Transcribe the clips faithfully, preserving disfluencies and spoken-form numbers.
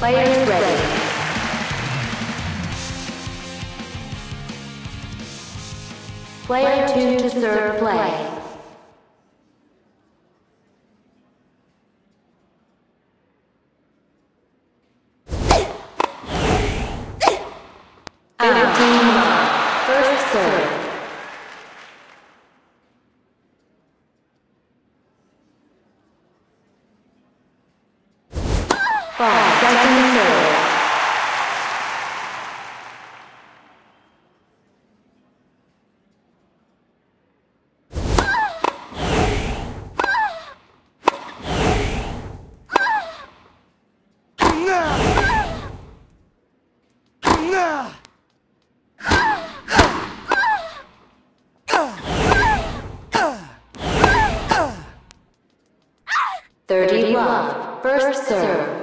Players ready. Player two to serve play. Fifteen love. First serve. Five. Second serve. Thirty love. First serve.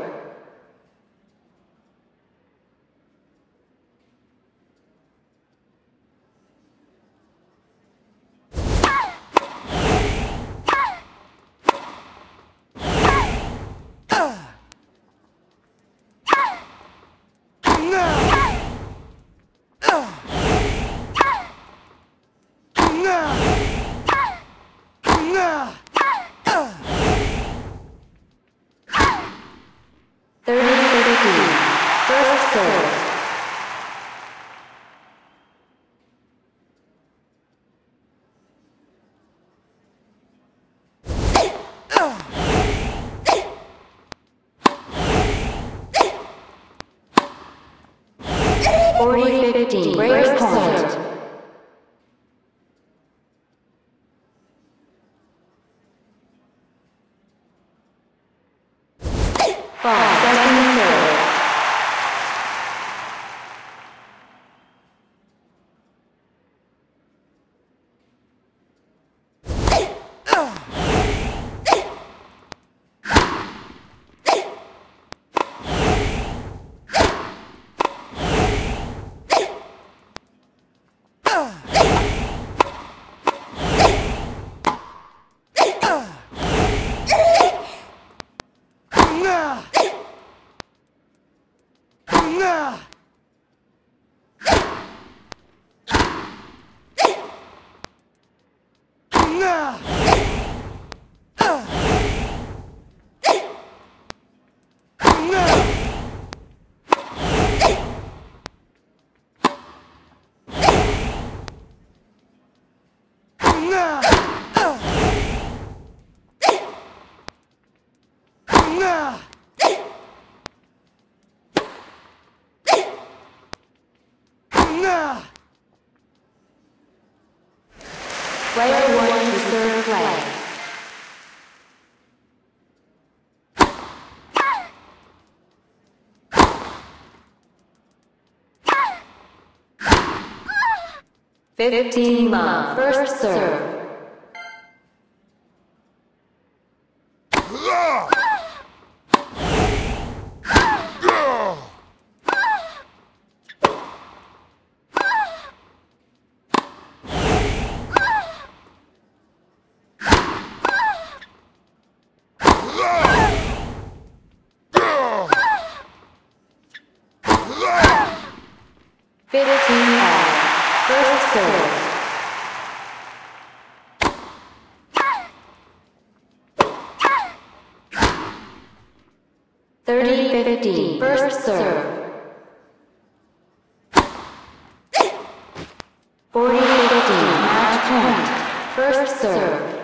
First serve. Forty fifteen. Break point. Five. Second serve. Player one to serve play. Fifteen love. First serve. Fifteen love. First serve. Thirty fifteen. First serve. Forty fifteen. Match point. First serve.